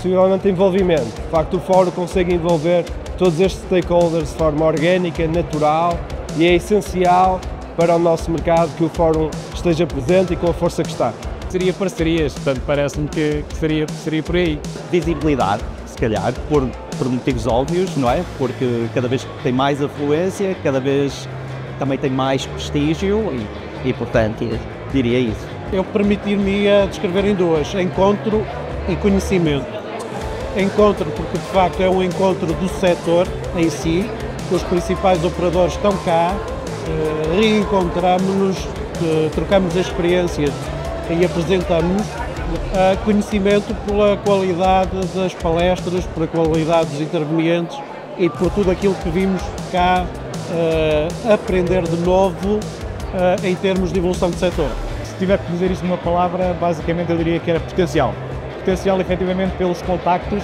possivelmente envolvimento. De facto, o fórum consegue envolver todos estes stakeholders de forma orgânica, natural, e é essencial para o nosso mercado que o fórum esteja presente e com a força que está. Seria parcerias, portanto parece-me que seria por aí. Visibilidade, se calhar, por motivos óbvios, não é? Porque cada vez tem mais afluência, cada vez também tem mais prestígio e portanto, diria isso. Eu permitir-me descrever em duas: encontro e conhecimento. Encontro porque de facto é um encontro do setor em si, os principais operadores estão cá, reencontramos-nos, trocamos experiências e apresentamos-nos. Conhecimento pela qualidade das palestras, pela qualidade dos intervenientes e por tudo aquilo que vimos cá aprender de novo em termos de evolução do setor. Se tiver que dizer isso numa palavra, basicamente eu diria que era potencial. Potencial efetivamente pelos contactos,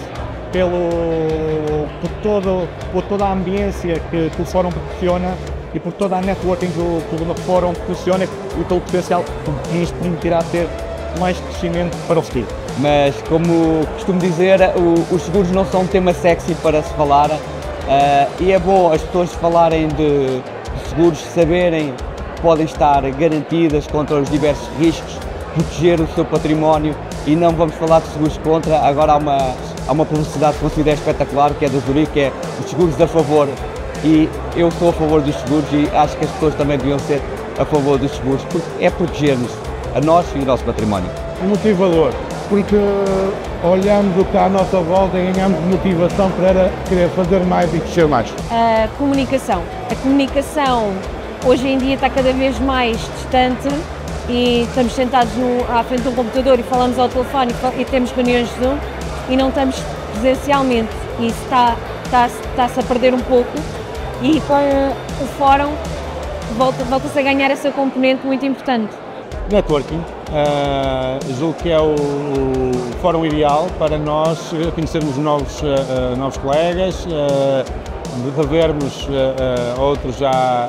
por toda a ambiência que o fórum proporciona e por toda a networking que o fórum proporciona e pelo potencial que isto permitirá ter mais crescimento para o futuro. Mas, como costumo dizer, os seguros não são um tema sexy para se falar e é bom as pessoas falarem de seguros, saberem que podem estar garantidas contra os diversos riscos, proteger o seu património e não vamos falar de seguros contra. Agora há uma publicidade que considero espetacular, que é do Zurique, que é os seguros a favor, e eu sou a favor dos seguros e acho que as pessoas também deviam ser a favor dos seguros, porque é proteger-nos a nós e o nosso património. Motivador, porque olhando cá à nossa volta e ganhamos motivação para querer fazer mais e crescer mais. A comunicação. A comunicação hoje em dia está cada vez mais distante e estamos sentados à frente de um computador e falamos ao telefone e temos reuniões de Zoom e não estamos presencialmente. E isso está-se a perder um pouco e com o fórum volta-se a ganhar essa componente muito importante. Networking, julgo que é o fórum ideal para nós conhecermos novos colegas, revermos outros já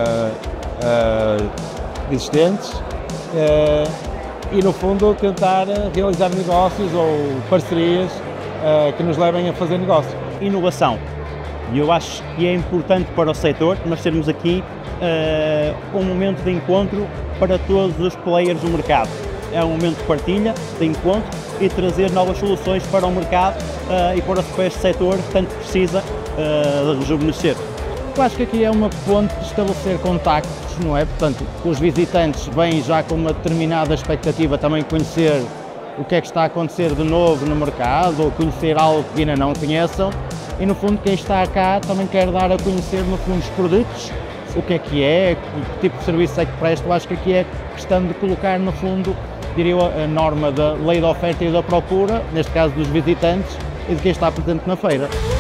existentes e, no fundo, tentar realizar negócios ou parcerias que nos levem a fazer negócio. Inovação. E eu acho que é importante para o setor nós termos aqui um momento de encontro para todos os players do mercado. É um momento de partilha, de encontro e trazer novas soluções para o mercado e para este setor que tanto precisa rejuvenescer. Eu acho que aqui é uma ponte de estabelecer contactos, não é? Portanto, os visitantes vêm já com uma determinada expectativa também conhecer o que é que está a acontecer de novo no mercado ou conhecer algo que ainda não conheçam e, no fundo, quem está cá também quer dar a conhecer, no fundo, os produtos, o que é, que tipo de serviço é que presta. Eu acho que aqui é questão de colocar, no fundo, diria eu, a norma da lei da oferta e da procura, neste caso dos visitantes e de quem está presente na feira.